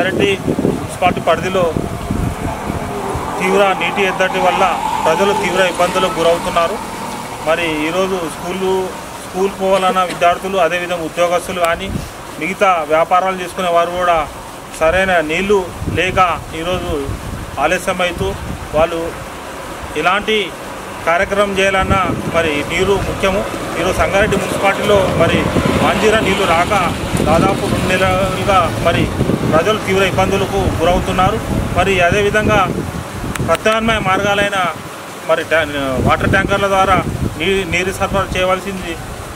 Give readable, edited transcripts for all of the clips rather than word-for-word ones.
Sangareddy municipality పరిధిలో తీవ్ర నీటి ఎద్దడి వల్ల ప్రజలు తీవ్ర ఇబ్బందులకు గురవుతున్నారు. మరి ఈరోజు స్కూల్ పోవాలన్న విద్యార్థులు, అదేవిధంగా ఉద్యోగస్తులు కానీ మిగతా వ్యాపారాలు చేసుకునే వారు కూడా సరైన నీళ్లు లేక ఈరోజు ఆలస్యమవుతూ వాళ్ళు ఎలాంటి కార్యక్రమం చేయాలన్నా మరి నీరు ముఖ్యము. ఈరోజు సంగారెడ్డి మున్సిపాలిటీలో మరి మంజీరా నీళ్లు రాక దాదాపు 2 నెలలుగా మరి ప్రజలు తీవ్ర ఇబ్బందులకు గురవుతున్నారు. మరి అదేవిధంగా ప్రత్యామ్నాయ మార్గాలైన మరి వాటర్ ట్యాంకర్ల ద్వారా నీరు సరఫరా చేయవలసింది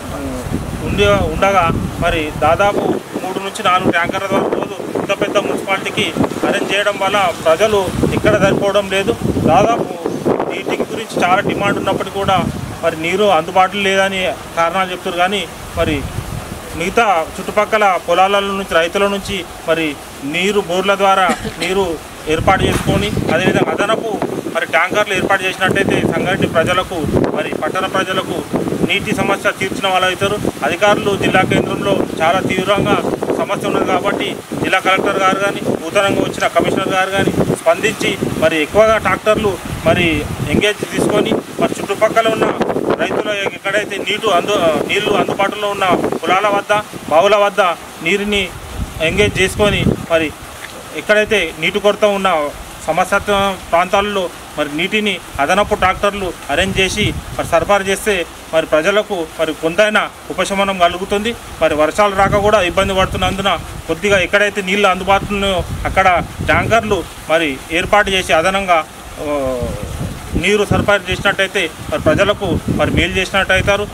ఉండగా మరి దాదాపు 3 నుంచి 4 ట్యాంకర్ల ద్వారా రోజు ఇంత పెద్ద మున్సిపాలిటీకి అరేంజ్ చేయడం వల్ల ప్రజలు ఎక్కడ సరిపోవడం లేదు. దాదాపు నీటికి గురించి చాలా డిమాండ్ ఉన్నప్పటికీ కూడా మరి నీరు అందుబాటులో లేదని కారణాలు చెప్తారు. కానీ మరి మిగతా చుట్టుపక్కల పొలాల నుంచి, రైతుల నుంచి మరి నీరు బోర్ల ద్వారా నీరు ఏర్పాటు చేసుకొని అదేవిధంగా అదనపు మరి ట్యాంకర్లు ఏర్పాటు చేసినట్టయితే సంగారెడ్డి ప్రజలకు మరి పట్టణ ప్రజలకు నీటి సమస్య తీర్చిన వాళ్ళు అవుతారు. అధికారులు జిల్లా కేంద్రంలో చాలా తీవ్రంగా సమస్య ఉన్నది కాబట్టి జిల్లా కలెక్టర్ గారు కానీ, నూతనంగా వచ్చిన కమిషనర్ గారు కానీ స్పందించి మరి ఎక్కువగా ట్రాక్టర్లు మరి ఎంగేజ్ తీసుకొని మరి చుట్టుపక్కల ఉన్న రైతుల ఎక్కడైతే నీళ్లు అందుబాటులో ఉన్న పొలాల వద్ద, బావుల వద్ద నీరుని ఎంగేజ్ చేసుకొని మరి ఎక్కడైతే నీటి కొరత ఉన్న సమస్యాత్మక ప్రాంతాల్లో మరి నీటిని అదనపు ట్రాక్టర్లు అరేంజ్ చేసి మరి సరఫరా చేస్తే మరి ప్రజలకు మరి కొంతైనా ఉపశమనం కలుగుతుంది. మరి వర్షాలు రాక కూడా ఇబ్బంది పడుతున్నందున కొద్దిగా ఎక్కడైతే నీళ్ళు అందుబాటులో అక్కడ ట్యాంకర్లు మరి ఏర్పాటు చేసి అదనంగా నీరు సరఫరా చేసినట్టయితే మరి ప్రజలకు మరి మేలు చేసినట్టు అవుతారు.